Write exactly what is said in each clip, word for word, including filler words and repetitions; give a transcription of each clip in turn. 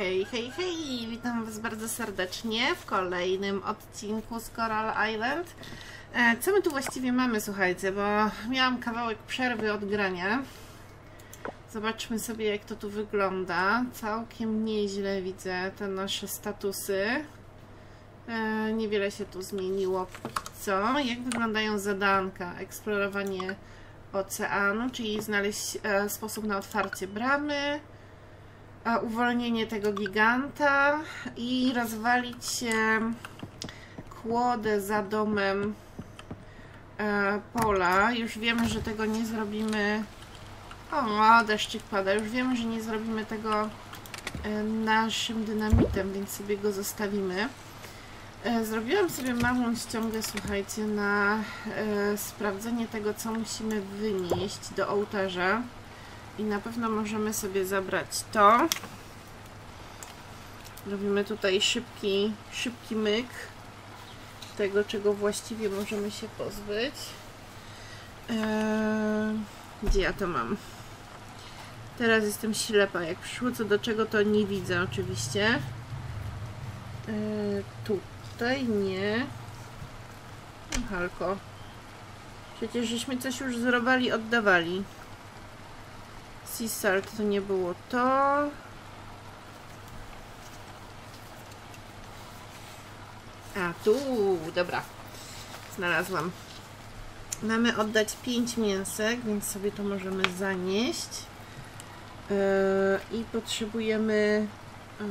Hej, hej, hej! Witam Was bardzo serdecznie w kolejnym odcinku z Coral Island. E, co my tu właściwie mamy, słuchajcie, bo miałam kawałek przerwy od grania. Zobaczmy sobie, jak to tu wygląda. Całkiem nieźle widzę te nasze statusy. E, niewiele się tu zmieniło póki co. Jak wyglądają zadanka? Eksplorowanie oceanu, czyli znaleźć e, sposób na otwarcie bramy, a uwolnienie tego giganta i rozwalić e, kłodę za domem e, Pola. Już wiemy, że tego nie zrobimy. O, deszczyk pada. Już wiemy, że nie zrobimy tego e, naszym dynamitem, więc sobie go zostawimy. E, zrobiłam sobie małą ściągę, słuchajcie, na e, sprawdzenie tego, co musimy wynieść do ołtarza. I na pewno możemy sobie zabrać to. Robimy tutaj szybki, szybki myk tego, czego właściwie możemy się pozbyć. Eee, gdzie ja to mam? Teraz jestem ślepa. Jak przyszło co do czego, to nie widzę oczywiście. Eee, tutaj nie. No, halko. Przecież żeśmy coś już zrobili, oddawali. Sea salt to nie było to. A tu, dobra. Znalazłam. Mamy oddać pięć mięsek, więc sobie to możemy zanieść. Yy, I potrzebujemy yy,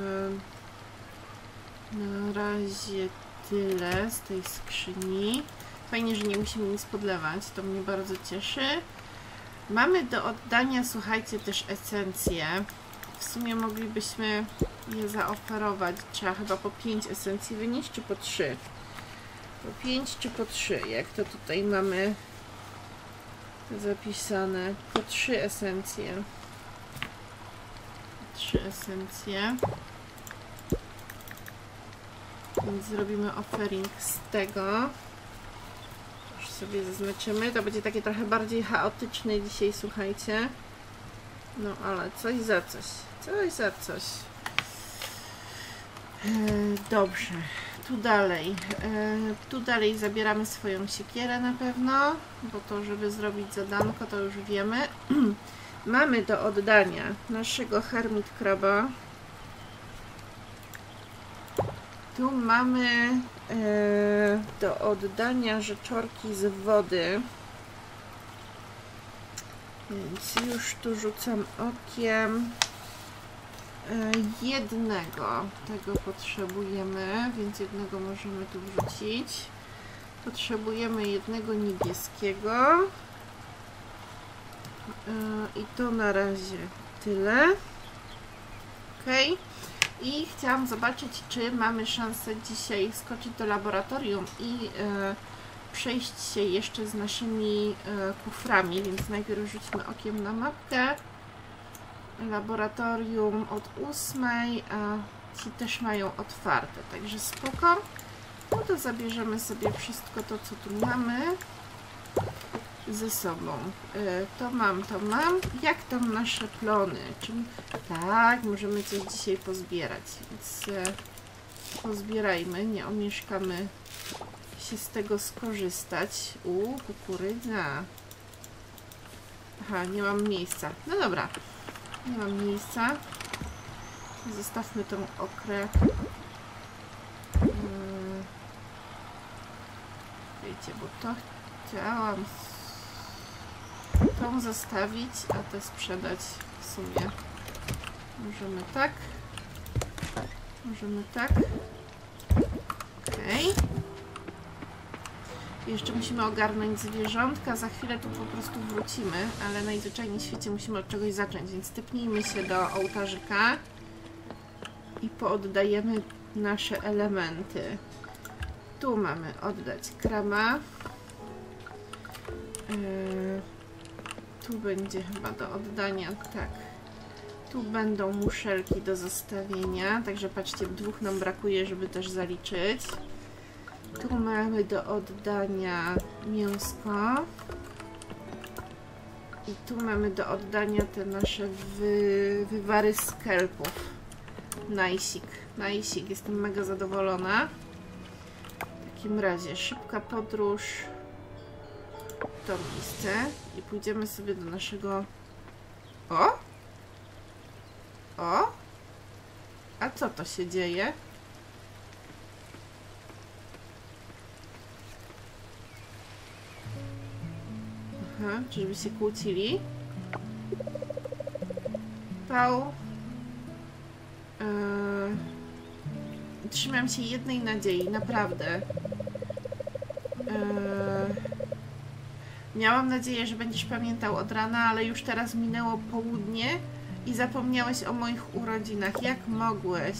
na razie tyle z tej skrzyni. Fajnie, że nie musimy nic podlewać. To mnie bardzo cieszy. Mamy do oddania, słuchajcie, też esencje. W sumie moglibyśmy je zaoferować. Trzeba chyba po pięć esencji wynieść, czy po trzy? Po pięć czy po trzy? Jak to tutaj mamy zapisane? Po trzy esencje. trzy esencje. Więc zrobimy offering z tego. Sobie zaznaczymy. To będzie takie trochę bardziej chaotyczne dzisiaj, słuchajcie. No ale coś za coś. Coś za coś. E, dobrze. Tu dalej. E, tu dalej zabieramy swoją siekierę na pewno, bo to, żeby zrobić zadanko, to już wiemy. Mamy do oddania naszego hermit kraba. Tu mamy e, do oddania rzeczorki z wody, więc już tu rzucam okiem. E, jednego tego potrzebujemy, więc jednego możemy tu wrzucić. Potrzebujemy jednego niebieskiego. E, I to na razie tyle. Ok. I chciałam zobaczyć, czy mamy szansę dzisiaj skoczyć do laboratorium i e, przejść się jeszcze z naszymi e, kuframi, więc najpierw rzućmy okiem na mapkę. Laboratorium od ósmej, a ci też mają otwarte, także spoko. No to zabierzemy sobie wszystko to, co tu mamy ze sobą. E, to mam, to mam. Jak tam nasze plony? Czym... Tak, możemy coś dzisiaj pozbierać, więc e, pozbierajmy, nie omieszkamy się z tego skorzystać. U, kukurydza. Aha, nie mam miejsca. No dobra, nie mam miejsca. Zostawmy tą okrę. E, wiecie, bo to chciałam tą zostawić, a tę sprzedać w sumie. Możemy tak. Możemy tak. Okej. Jeszcze musimy ogarnąć zwierzątka. Za chwilę tu po prostu wrócimy, ale najzwyczajniej w świecie musimy od czegoś zacząć, więc typnijmy się do ołtarzyka i pooddajemy nasze elementy. Tu mamy oddać kraba. Yy, tu będzie chyba do oddania, tak. Tu będą muszelki do zostawienia, także patrzcie, dwóch nam brakuje, żeby też zaliczyć. Tu mamy do oddania mięsko. I tu mamy do oddania te nasze wy, wywary skelpów. Najsik, najsik, jestem mega zadowolona. W takim razie szybka podróż w to miejsce i pójdziemy sobie do naszego... O! O! A co to się dzieje? Aha, czyżby się kłócili? Pał. Yy... Trzymam się jednej nadziei, naprawdę. Yy... Miałam nadzieję, że będziesz pamiętał od rana, ale już teraz minęło południe i zapomniałeś o moich urodzinach. Jak mogłeś?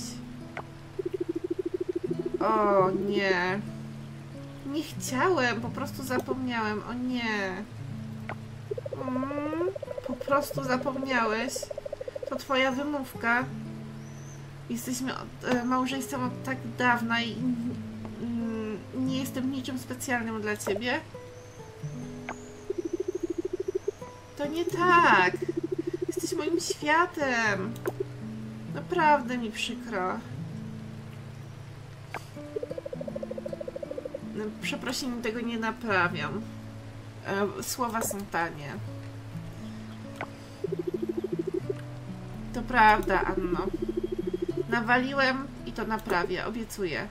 O nie. Nie chciałem, po prostu zapomniałem. O nie. Mm, po prostu zapomniałeś. To twoja wymówka. Jesteśmy od, e, małżeństwem od tak dawna i mm, nie jestem niczym specjalnym dla ciebie. To nie tak. Jesteś moim światem. Naprawdę mi przykro. No, przeprosiny tego nie naprawiam. E, słowa są tanie. To prawda, Anno. Nawaliłem i to naprawię, obiecuję.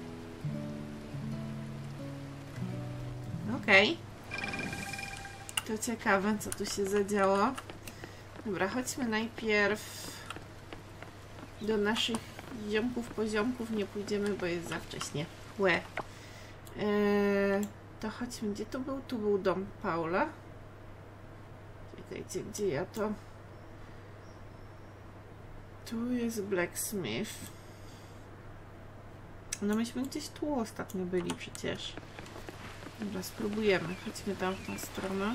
Okej. Okay. To ciekawe, co tu się zadziało. Dobra, chodźmy najpierw do naszych ziomków, poziomków. Nie pójdziemy, bo jest za wcześnie. Łe. Eee, to chodźmy. Gdzie to był? Tu był dom Paula. Czekajcie, gdzie ja to... Tu jest Blacksmith. No myśmy gdzieś tu ostatnio byli przecież. Dobra, spróbujemy. Chodźmy tam w tą stronę.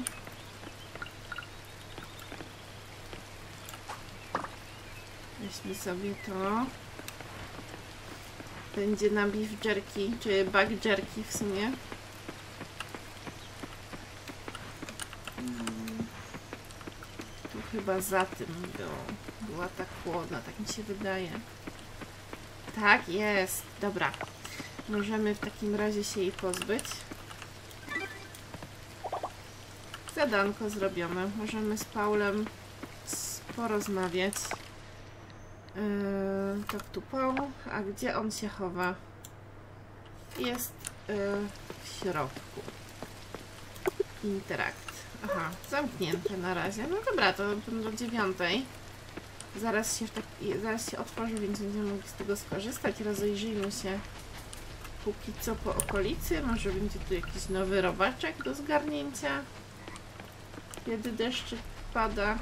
Weźmy sobie to. Będzie na beef jerky, czy bug jerky w sumie. Tu chyba za tym było. Była tak chłodna, tak mi się wydaje. Tak, jest. Dobra. Możemy w takim razie się jej pozbyć. Zadanko zrobione. Możemy z Paulem porozmawiać. Yy, tak tu Paul. A gdzie on się chowa? Jest yy, w środku. Interakt. Aha, zamknięte na razie. No dobra, to do dziewiątej. Zaraz się, tak, zaraz się otworzy, więc będziemy mogli z tego skorzystać. Rozejrzyjmy się póki co po okolicy. Może będzie tu jakiś nowy robaczek do zgarnięcia, kiedy deszczyk pada.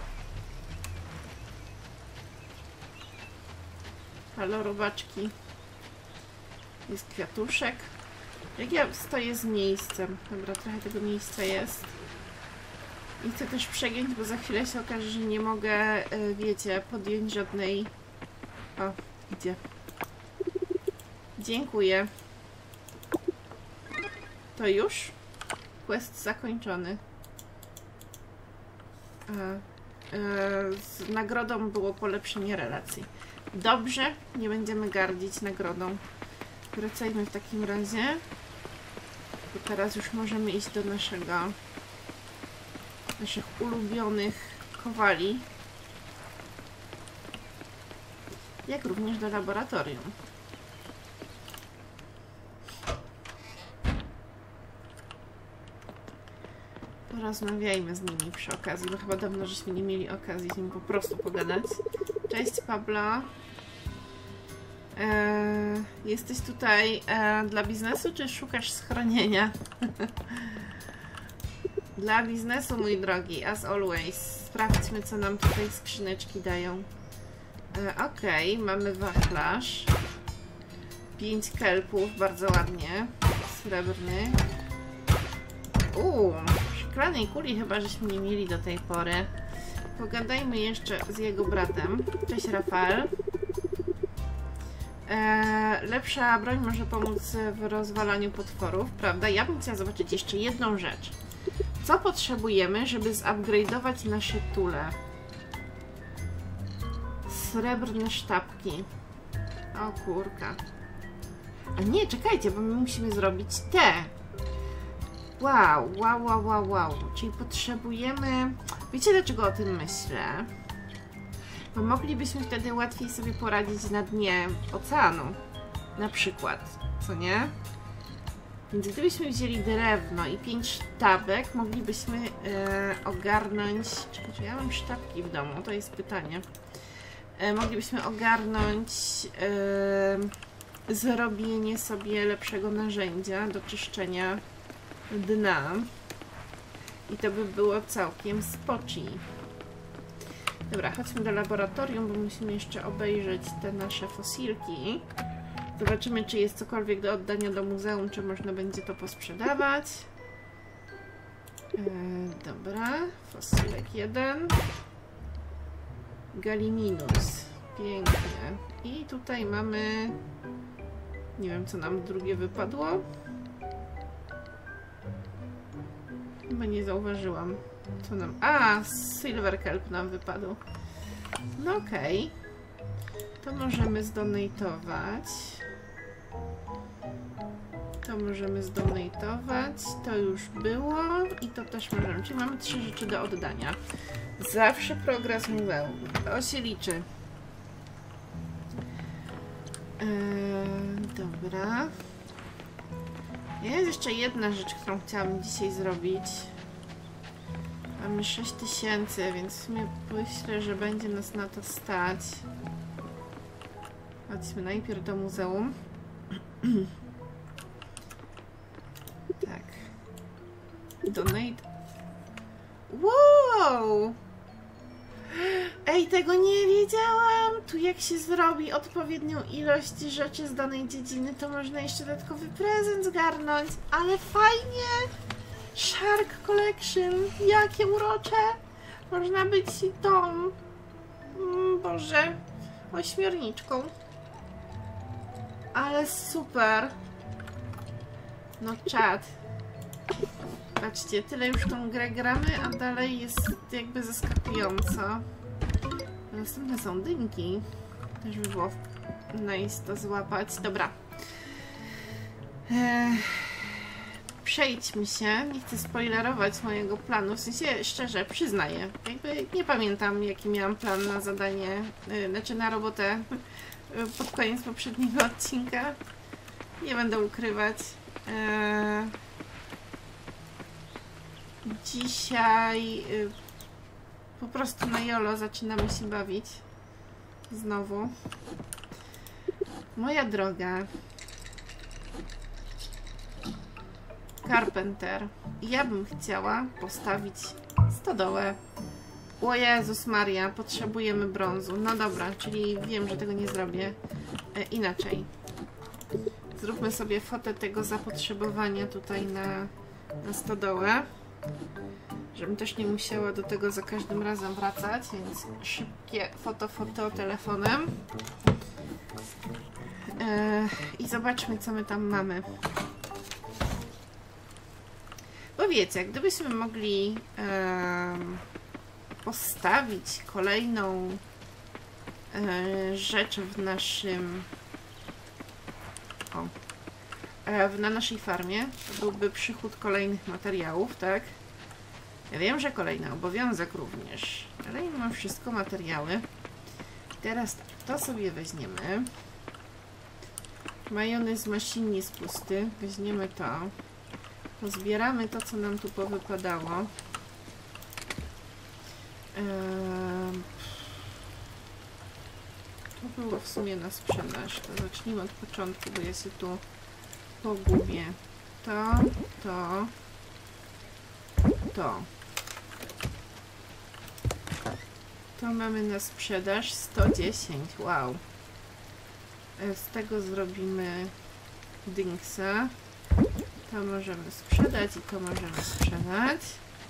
Halo, robaczki. Jest kwiatuszek. Jak ja stoję z miejscem. Dobra, trochę tego miejsca jest. I chcę też przegiąć, bo za chwilę się okaże, że nie mogę, wiecie, podjąć żadnej... O, idzie. Dziękuję. To już? Quest zakończony. A, e, z nagrodą było polepszenie relacji. Dobrze, nie będziemy gardzić nagrodą. Wracajmy w takim razie. Bo teraz już możemy iść do naszego... naszych ulubionych kowali, jak również do laboratorium. Porozmawiajmy z nimi przy okazji, bo chyba dawno żeśmy nie mieli okazji z nim po prostu pogadać. Cześć, Pablo. Eee, jesteś tutaj e, dla biznesu, czy szukasz schronienia? Dla biznesu, mój drogi, as always. Sprawdźmy, co nam tutaj skrzyneczki dają. E, Okej, okay, mamy wachlarz. Pięć kelpów, bardzo ładnie. Srebrny. Uuu, szklanej kuli chyba żeśmy nie mieli do tej pory. Pogadajmy jeszcze z jego bratem. Cześć, Rafael. E, lepsza broń może pomóc w rozwalaniu potworów, prawda? Ja bym chciała zobaczyć jeszcze jedną rzecz. Co potrzebujemy, żeby zupgrade'ować nasze tule? Srebrne sztabki. O kurka. A nie, czekajcie, bo my musimy zrobić te. Wow, wow, wow, wow, wow. Czyli potrzebujemy... Wiecie, dlaczego o tym myślę? Bo moglibyśmy wtedy łatwiej sobie poradzić na dnie oceanu. Na przykład, co nie? Więc gdybyśmy wzięli drewno i pięć sztabek, moglibyśmy e, ogarnąć... Czekaj, czy ja mam sztabki w domu? To jest pytanie. E, moglibyśmy ogarnąć e, zrobienie sobie lepszego narzędzia do czyszczenia dna. I to by było całkiem spoci. Dobra, chodźmy do laboratorium, bo musimy jeszcze obejrzeć te nasze fosilki. Zobaczymy, czy jest cokolwiek do oddania do muzeum, czy można będzie to posprzedawać. E, dobra, fosilek jeden. Galiminus. Pięknie. I tutaj mamy... Nie wiem, co nam drugie wypadło. Chyba nie zauważyłam. Co nam... A, Silver Kelp nam wypadł. No okej. Okay. To możemy zdonatować. To możemy zdonatować. To już było. I to też możemy. Czyli mamy trzy rzeczy do oddania. Zawsze progres muzeum. To się liczy. Eee, dobra. Jest jeszcze jedna rzecz, którą chciałabym dzisiaj zrobić. Mamy sześć tysięcy, więc w sumie myślę, że będzie nas na to stać. Chodźmy najpierw do muzeum. Tak. Donate. Wow! Ej, tego nie wiedziałam! Tu jak się zrobi odpowiednią ilość rzeczy z danej dziedziny, to można jeszcze dodatkowy prezent zgarnąć. Ale fajnie! Shark Collection! Jakie urocze! Można być tą... Mm, Boże... ośmiorniczką. Ale super! No czad. Patrzcie, tyle już tą grę gramy, a dalej jest jakby zaskakująco. Następne są dynki. Też by było nice to złapać. Dobra. Eee, przejdźmy się. Nie chcę spoilerować mojego planu. W sensie, szczerze, przyznaję. Jakby nie pamiętam, jaki miałam plan na zadanie, yy, znaczy na robotę yy, pod koniec poprzedniego odcinka. Nie będę ukrywać. Eee, Dzisiaj y, po prostu na jolo zaczynamy się bawić. Znowu. Moja droga. Carpenter. Ja bym chciała postawić stodołę. O Jezus Maria, potrzebujemy brązu. No dobra, czyli wiem, że tego nie zrobię. E, inaczej. Zróbmy sobie fotę tego zapotrzebowania tutaj na, na stodołę. Żebym też nie musiała do tego za każdym razem wracać, więc szybkie foto, foto telefonem. Eee, I zobaczmy, co my tam mamy. Bo wiecie, gdybyśmy mogli e, postawić kolejną e, rzecz w naszym o, e, w, na naszej farmie, to byłby przychód kolejnych materiałów, tak? Ja wiem, że kolejny obowiązek również, ale mam wszystko materiały. Teraz to sobie weźmiemy. Majonez machine jest pusty. Weźmiemy to. Pozbieramy to, co nam tu powypadało. Eee, to było w sumie na sprzedaż. To zacznijmy od początku, bo ja się tu pogubię. To, to, to. To mamy na sprzedaż sto dziesięć. Wow. Z tego zrobimy dingsa. To możemy sprzedać i to możemy sprzedać.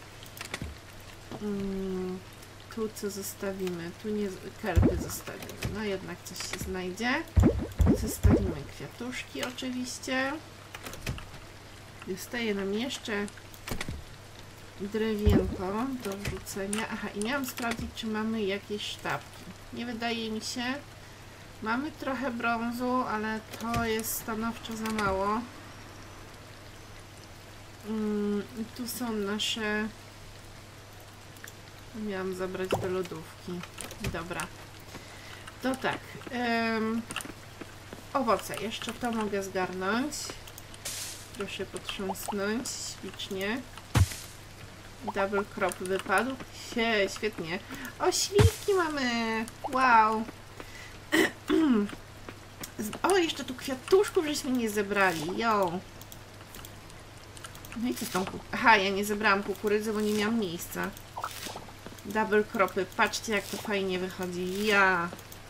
Hmm, tu co zostawimy? Tu nie, kelpy zostawimy. No jednak coś się znajdzie. Zostawimy kwiatuszki oczywiście. Zostaje nam jeszcze drewienko do wrzucenia. Aha, i miałam sprawdzić, czy mamy jakieś sztabki. Nie wydaje mi się. Mamy trochę brązu, ale to jest stanowczo za mało. Mm, tu są nasze... Miałam zabrać do lodówki. Dobra. To tak. Um, owoce. Jeszcze to mogę zgarnąć. Proszę potrząsnąć. Ślicznie. Double crop wypadł. Sie, świetnie. O, śliwki mamy. Wow. O, jeszcze tu kwiatuszków żeśmy nie zebrali. Jo. No i co z tą kukurydzą? Aha, ja nie zebrałam kukurydzy, bo nie miałam miejsca. Double cropy. Patrzcie, jak to fajnie wychodzi. Ja.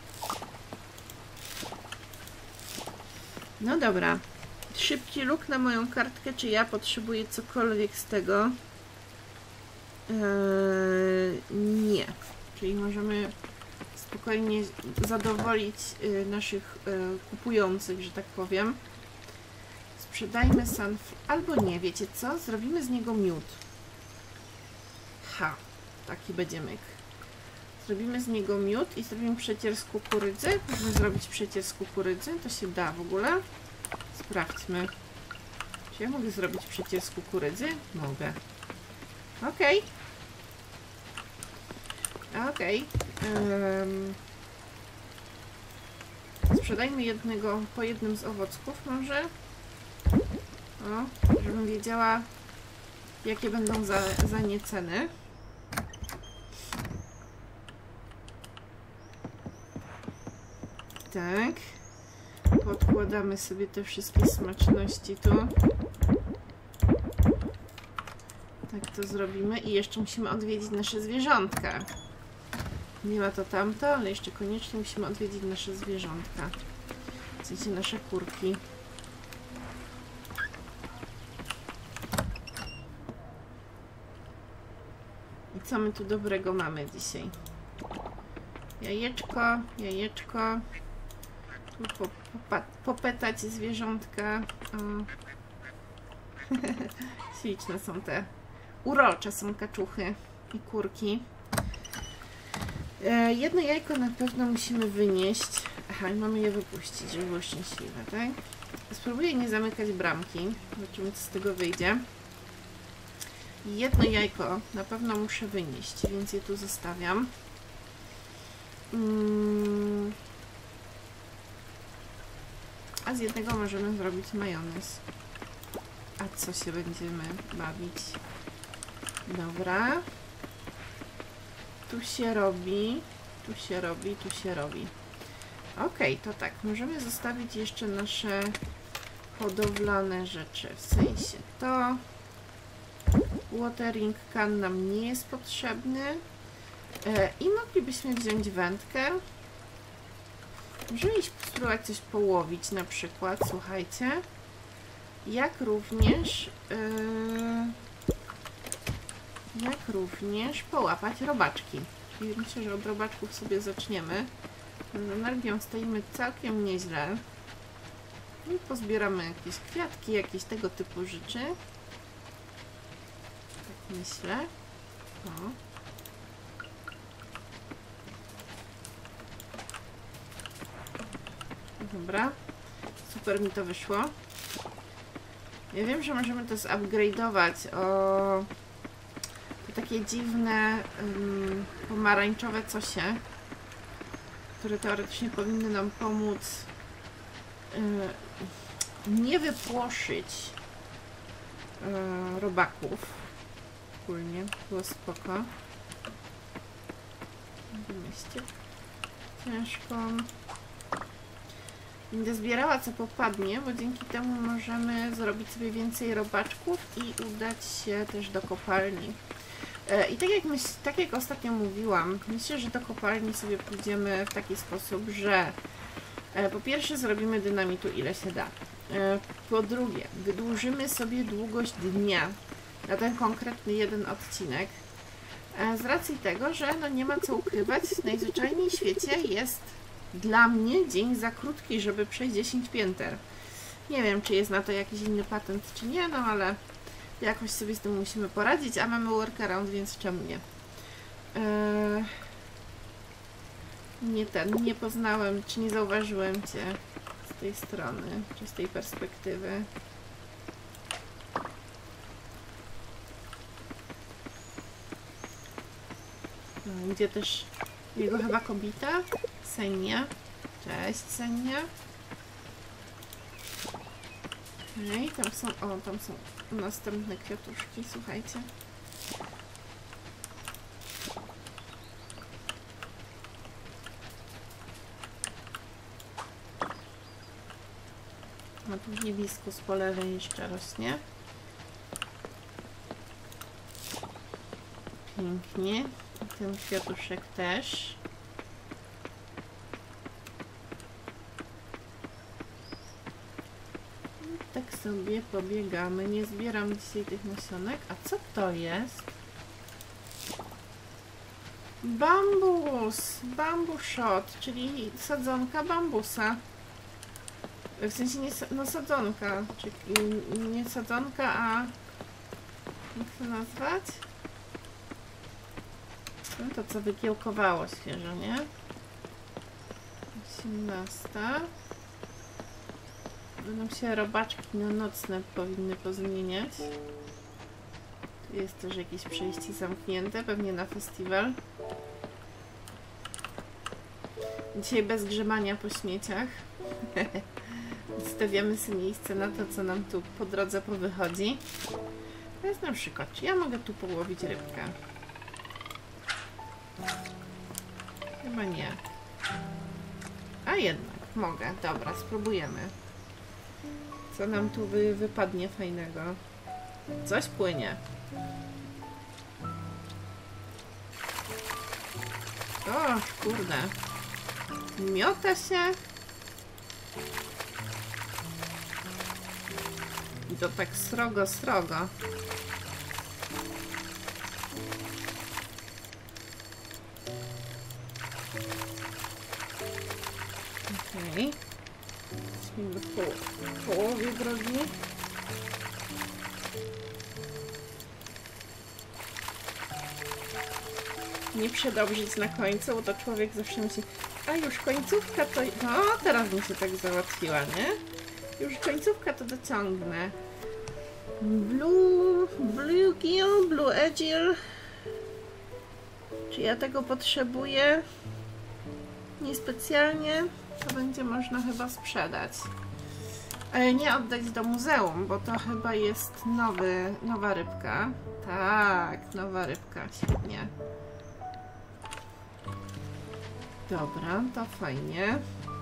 No dobra. Szybki look na moją kartkę, czy ja potrzebuję cokolwiek z tego? Eee, nie. Czyli możemy spokojnie zadowolić y, naszych y, kupujących, że tak powiem. Sprzedajmy sunf... Albo nie, wiecie co? Zrobimy z niego miód. Ha. Taki będzie myk. Zrobimy z niego miód i zrobimy przecier z kukurydzy. Możemy zrobić przecier z kukurydzy. To się da w ogóle. Sprawdźmy. Czy ja mogę zrobić przecier z kukurydzy? Mogę. Okej. Okay. Okej. Okay. Um, sprzedajmy jednego po jednym z owocków może. O, żebym wiedziała, jakie będą za, za nie ceny. Tak. Podkładamy sobie te wszystkie smaczności tu. Tak to zrobimy. I jeszcze musimy odwiedzić nasze zwierzątka. Nie ma to tamto, ale jeszcze koniecznie musimy odwiedzić nasze zwierzątka. W sensie nasze kurki. I co my tu dobrego mamy dzisiaj? Jajeczko, jajeczko. Tu po, po, popetać zwierzątka. O. Śliczne są te. Urocze są kaczuchy i kurki. E, jedno jajko na pewno musimy wynieść. Aha, i mamy je wypuścić, żeby było szczęśliwe, tak? Spróbuję nie zamykać bramki. Zobaczymy, co z tego wyjdzie. Jedno jajko na pewno muszę wynieść, więc je tu zostawiam. Mm. A z jednego możemy zrobić majonez. A co się będziemy bawić? Dobra. Tu się robi, tu się robi, tu się robi. Ok, to tak, możemy zostawić jeszcze nasze hodowlane rzeczy. W sensie to watering can nam nie jest potrzebny. E, I moglibyśmy wziąć wędkę. Możemy iść spróbować coś połowić na przykład, słuchajcie. Jak również yy, jak również połapać robaczki. Czyli myślę, że od robaczków sobie zaczniemy. Z energią stoimy całkiem nieźle. I pozbieramy jakieś kwiatki, jakieś tego typu rzeczy. Tak myślę. O. Dobra. Super mi to wyszło. Ja wiem, że możemy to zupgrade'ować o to takie dziwne um, pomarańczowe cosie, które teoretycznie powinny nam pomóc yy, nie wypłoszyć yy, robaków. Ogólnie było spoko. Myślcie. Ciężko. Będę zbierała co popadnie, bo dzięki temu możemy zrobić sobie więcej robaczków i udać się też do kopalni. E, I tak jak, myśl, tak jak ostatnio mówiłam, myślę, że do kopalni sobie pójdziemy w taki sposób, że e, po pierwsze zrobimy dynamitu ile się da. E, po drugie, wydłużymy sobie długość dnia na ten konkretny jeden odcinek. E, z racji tego, że no nie ma co ukrywać, najzwyczajniej w świecie jest dla mnie dzień za krótki, żeby przejść dziesięć pięter. Nie wiem, czy jest na to jakiś inny patent, czy nie, no ale jakoś sobie z tym musimy poradzić, a mamy workaround, więc czemu nie? Eee... Nie ten, nie poznałem, czy nie zauważyłem cię z tej strony, czy z tej perspektywy. No, gdzie też jego chyba kobieta? Senia. Cześć, Senia. Okej, okay, tam są, o, tam są następne kwiatuszki, słuchajcie. A tu hibiskus po lewej jeszcze rośnie. Pięknie. Ten kwiatuszek też. I tak sobie pobiegamy. Nie zbieram dzisiaj tych nasionek. A co to jest? Bambus! Bambus shot, czyli sadzonka bambusa. W sensie nie no sadzonka, czyli nie sadzonka, a jak to nazwać? No to co wykiełkowało świeżo, nie? osiemnasta. Będą się robaczki na nocne powinny pozmieniać. Tu jest też jakieś przejście zamknięte, pewnie na festiwal. Dzisiaj bez grzebania po śmieciach. Stawiamy sobie miejsce na to, co nam tu po drodze powychodzi. To jest na przykład, czy ja mogę tu połowić rybkę? Chyba nie. A jednak, mogę. Dobra, spróbujemy. Co nam tu wy, wypadnie fajnego? Coś płynie. O, kurde. Miota się. I to tak srogo, srogo. Okej. Jesteśmy w poł połowie drogi. Nie przedobrzyć na końcu, bo to człowiek zawsze myśli, a już końcówka to... No, teraz mi się tak załatwiła, nie? Już końcówka to dociągnę. Blue... Bluegill, Blue Egill. Czy ja tego potrzebuję? Niespecjalnie. To będzie można chyba sprzedać. Ale nie oddać do muzeum, bo to chyba jest nowy, nowa rybka. Tak, nowa rybka, świetnie. Dobra, to fajnie.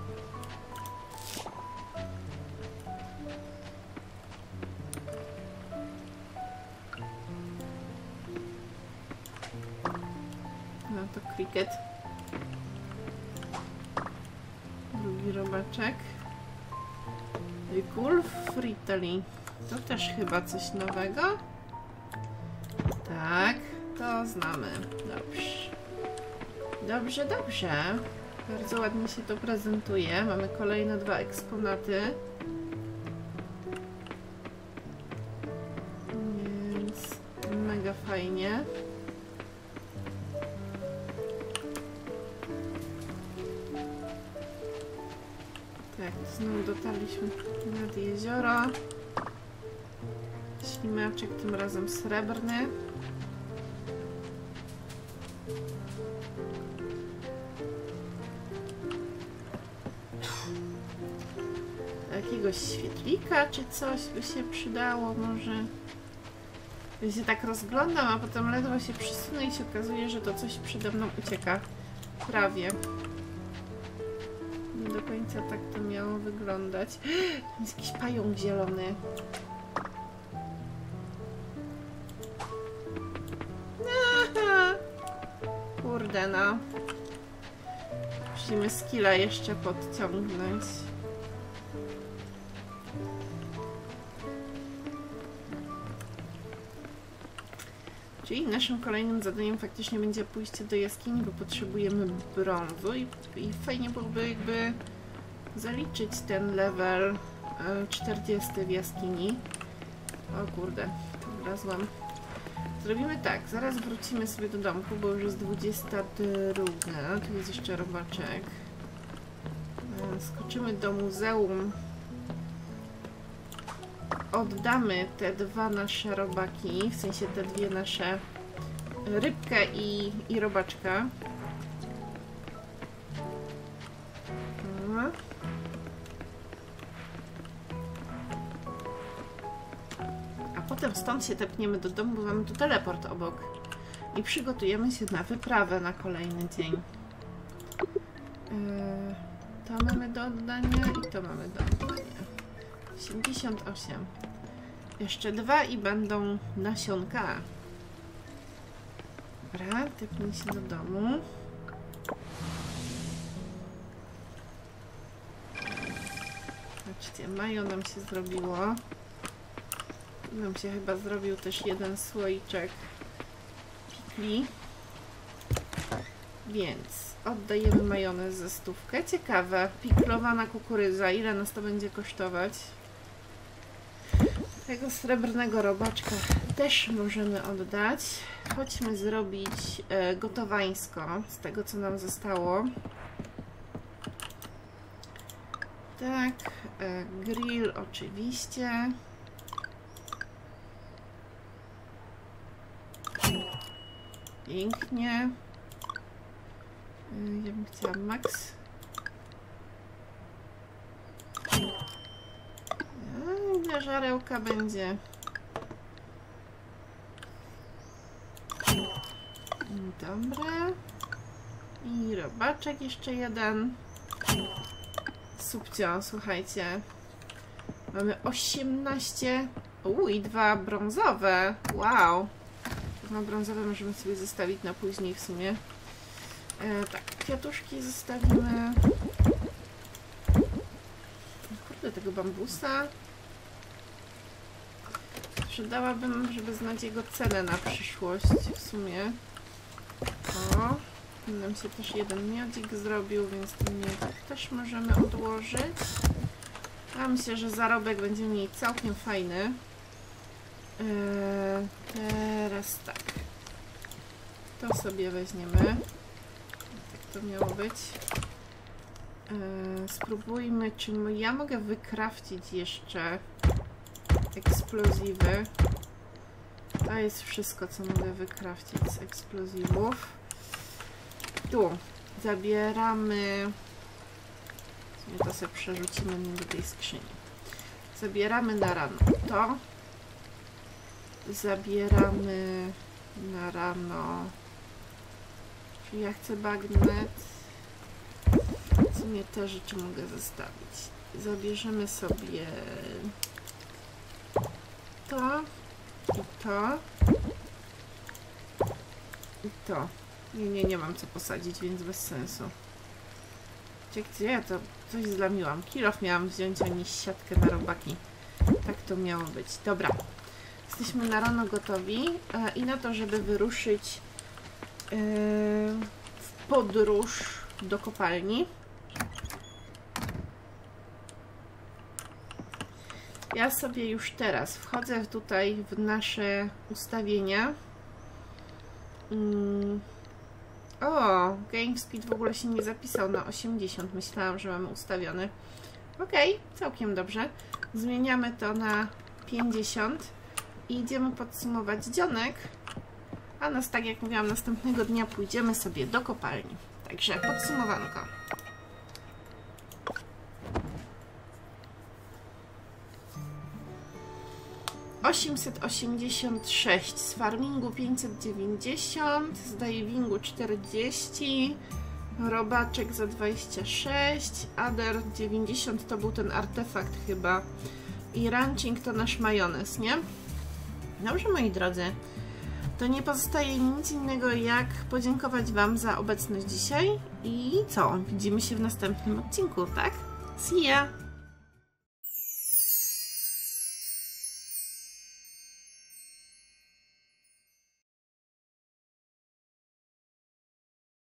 No to cricket. Drugi robaczek. Gulf Fritteli. To też chyba coś nowego. Tak, to znamy. Dobrze. Dobrze, dobrze. Bardzo ładnie się to prezentuje. Mamy kolejne dwa eksponaty. Więc mega fajnie. Tak, znowu dotarliśmy nad jezioro. Ślimaczek, tym razem srebrny. Jakiegoś świetlika czy coś by się przydało może. Ja się tak rozglądam, a potem ledwo się przysunę i się okazuje, że to coś przede mną ucieka. Prawie. Nie do końca tak to miało wyglądać. Tam jest jakiś pająk zielony. Aha. Kurde no. Musimy skilla jeszcze podciągnąć. Czyli naszym kolejnym zadaniem faktycznie będzie pójście do jaskini, bo potrzebujemy brązu i, i fajnie byłoby jakby zaliczyć ten level czterdziesty w jaskini. O kurde, wlazłam Zrobimy tak, zaraz wrócimy sobie do domku, bo już jest dwudziesta druga. Tu jest jeszcze robaczek. Skoczymy do muzeum. Oddamy te dwa nasze robaki, w sensie te dwie nasze, rybkę i, i robaczka. A potem stąd się tepniemy do domu, bo mamy tu teleport obok. I przygotujemy się na wyprawę na kolejny dzień. Yy, to mamy do oddania i to mamy do oddania. osiemdziesiąt osiem. Jeszcze dwa i będą nasionka. Dobra, tepnij się do domu. Patrzcie, majo nam się zrobiło. Nam się chyba zrobił też jeden słoiczek pikli. Więc oddajemy majonez za stówkę. Ciekawe, piklowana kukurydza. Ile nas to będzie kosztować? Tego srebrnego robaczka też możemy oddać. Chodźmy zrobić e, gotowańsko z tego, co nam zostało. Tak, e, grill oczywiście. Pięknie. E, ja bym chciała max. Ile żarełka będzie? Dobra. I robaczek jeszcze jeden. Subcio, słuchajcie. Mamy osiemnaście. Uuu, i dwa brązowe. Wow. Dwa brązowe możemy sobie zostawić na później w sumie. E, tak, kwiatuszki zostawimy. Kurde, tego bambusa. Przydałabym, żeby znać jego cenę na przyszłość w sumie. O, nam się też jeden miodzik zrobił, więc ten miodzik też możemy odłożyć. A myślę, że zarobek będzie mieli całkiem fajny. Eee, teraz tak. To sobie weźmiemy. Tak to miało być. Eee, spróbujmy, czy ja mogę wykrafcić jeszcze eksplozywy. To jest wszystko, co mogę wykrafcić z eksplozywów. Tu zabieramy. To sobie przerzucimy do tej skrzyni. Zabieramy na rano to. Zabieramy na rano. Czyli ja chcę bagnet. W sumie te rzeczy mogę zostawić. Zabierzemy sobie to i to i to. Nie, nie, nie mam co posadzić, więc bez sensu. Gdzie ja to coś zlamiłam. Kilof miałam wziąć, a nie siatkę na robaki. Tak to miało być. Dobra. Jesteśmy na rano gotowi e, i na to, żeby wyruszyć e, w podróż do kopalni. Ja sobie już teraz wchodzę tutaj w nasze ustawienia. Mm. O, Game Speed w ogóle się nie zapisał na osiemdziesiąt. Myślałam, że mamy ustawiony. Ok, całkiem dobrze. Zmieniamy to na pięćdziesiąt i idziemy podsumować dzionek. A nas, tak jak mówiłam, następnego dnia pójdziemy sobie do kopalni. Także podsumowanko. osiemset osiemdziesiąt sześć, z farmingu pięćset dziewięćdziesiąt, z divingu czterdzieści, robaczek za dwadzieścia sześć, Ader dziewięćdziesiąt, to był ten artefakt chyba, i ranching to nasz majonez, nie? Dobrze, moi drodzy, to nie pozostaje nic innego jak podziękować Wam za obecność dzisiaj i co? Widzimy się w następnym odcinku, tak? See ya!